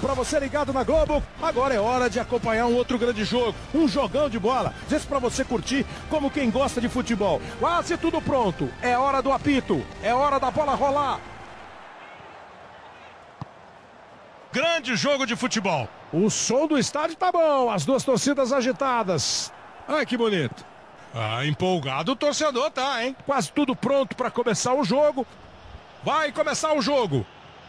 Para você ligado na Globo, agora é hora de acompanhar um outro grande jogo, um jogão de bola, desse para você curtir como quem gosta de futebol. Quase tudo pronto, é hora do apito, é hora da bola rolar. Grande jogo de futebol. O som do estádio tá bom, as duas torcidas agitadas. Ai, que bonito. Empolgado o torcedor tá, hein? Quase tudo pronto para começar o jogo. Vai começar o jogo.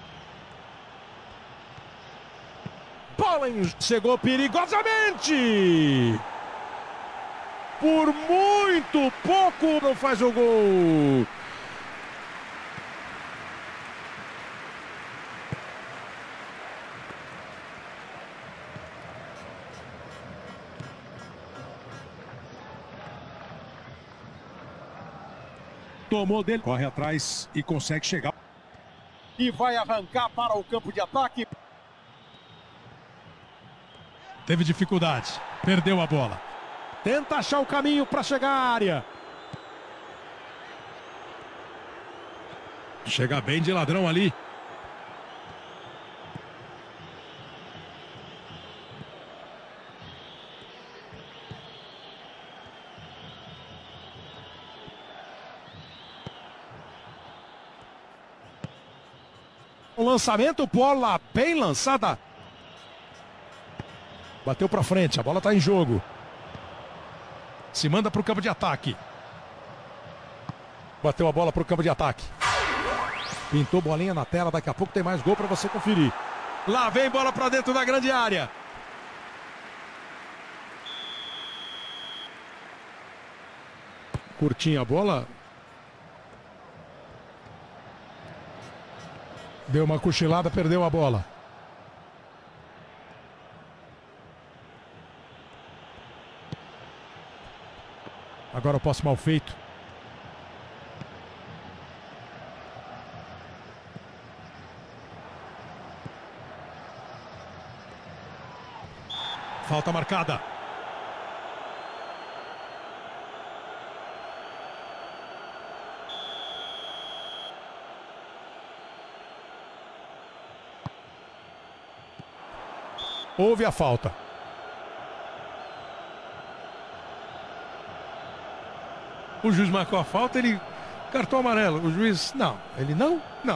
Bola chegou perigosamente. Por muito pouco não faz o gol. Tomou dele, corre atrás e consegue chegar. E vai arrancar para o campo de ataque. Teve dificuldade, perdeu a bola. Tenta achar o caminho para chegar à área. Chega bem de ladrão ali. O lançamento, bola bem lançada. Bateu para frente, a bola está em jogo. Se manda para o campo de ataque. Bateu a bola para o campo de ataque. Pintou bolinha na tela, daqui a pouco tem mais gol para você conferir. Lá vem bola para dentro da grande área. Curtinha a bola. Deu uma cochilada, perdeu a bola. Agora o passe mal feito. Falta marcada. Houve a falta. O juiz marcou a falta, ele cartão amarelo. O juiz, não. Ele não? Não.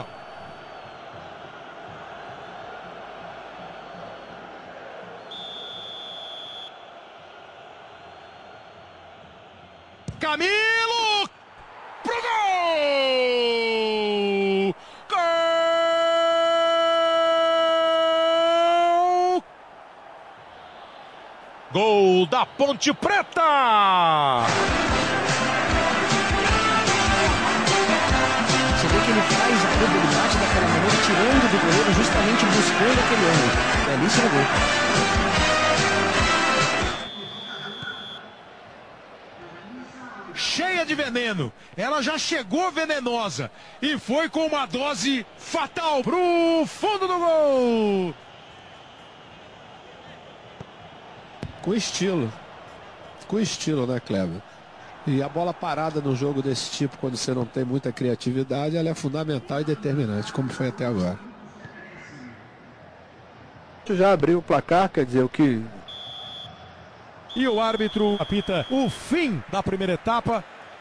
Camilo! Pro gol! Gol! Gol da Ponte Preta! Que ele faz a curva, ele bate daquela maneira, tirando do goleiro, justamente buscando aquele ângulo. Belíssimo gol. Cheia de veneno, ela já chegou venenosa e foi com uma dose fatal pro fundo do gol. Com estilo, né, Kleber? E a bola parada no jogo desse tipo, quando você não tem muita criatividade, ela é fundamental e determinante, como foi até agora. Já abriu o placar, quer dizer, o que... E o árbitro apita o fim da primeira etapa.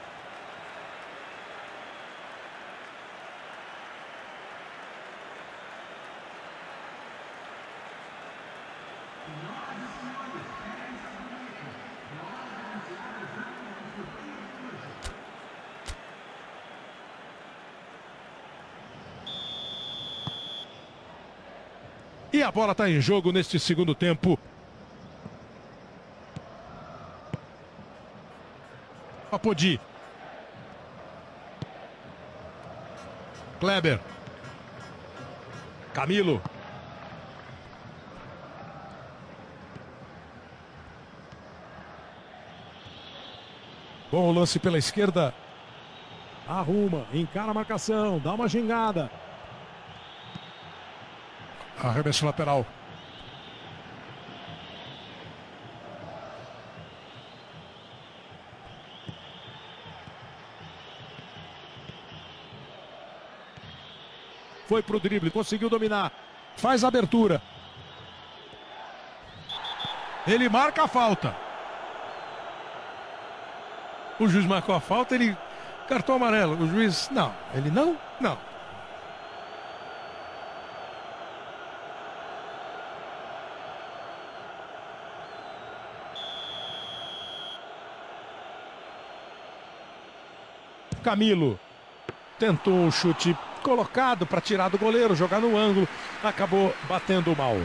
E a bola está em jogo neste segundo tempo. Apodi. Kleber. Camilo. Bom lance pela esquerda. Arruma, encara a marcação, dá uma gingada. Arremesso lateral. Foi pro drible, conseguiu dominar. Faz a abertura. Ele marca a falta. O juiz marcou a falta, ele... Cartão amarelo. O juiz... Não. Ele não? Não. Camilo tentou um chute colocado para tirar do goleiro, jogar no ângulo, acabou batendo mal.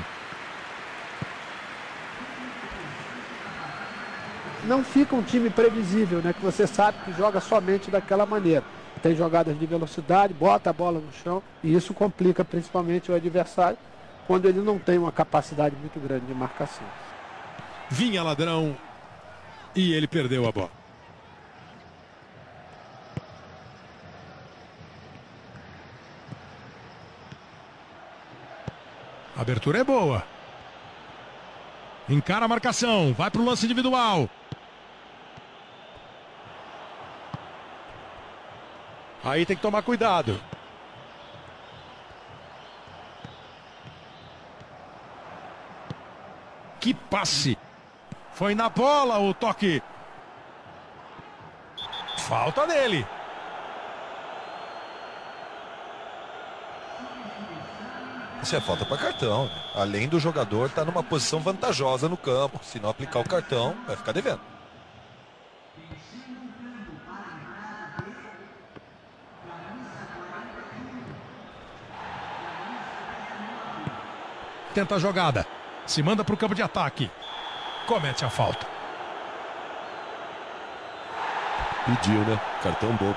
Não fica um time previsível, né? Que você sabe que joga somente daquela maneira. Tem jogadas de velocidade, bota a bola no chão e isso complica principalmente o adversário quando ele não tem uma capacidade muito grande de marcação. Vinha Ladrão e ele perdeu a bola. A abertura é boa. Encara a marcação, vai para o lance individual. Aí tem que tomar cuidado. Que passe. Foi na bola o toque. Falta dele. Isso é falta para cartão. Além do jogador estar numa posição vantajosa no campo. Se não aplicar o cartão, vai ficar devendo. Tenta a jogada. Se manda para o campo de ataque. Comete a falta. Pediu, né? Cartão bobo.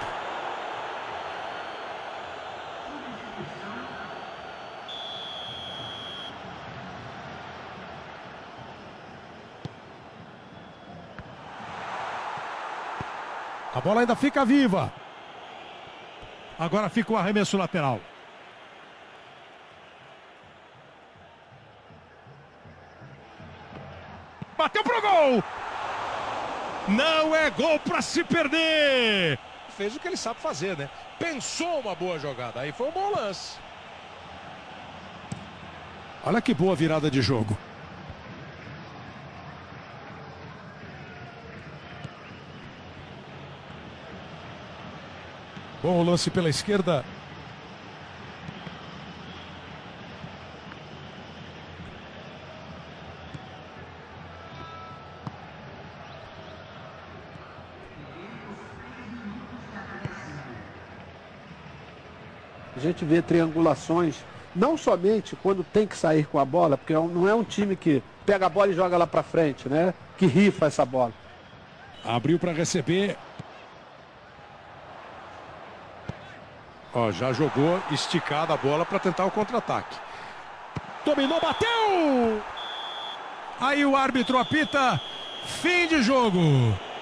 A bola ainda fica viva. Agora fica o arremesso lateral. Bateu pro gol. Não é gol para se perder. Fez o que ele sabe fazer, né? Pensou uma boa jogada. Aí foi um bom lance. Olha que boa virada de jogo. Bom lance pela esquerda. A gente vê triangulações, não somente quando tem que sair com a bola, porque não é um time que pega a bola e joga lá para frente, né? Que rifa essa bola. Abriu para receber. Ó, já jogou esticada a bola para tentar o contra-ataque. Dominou, bateu! Aí o árbitro apita. Fim de jogo.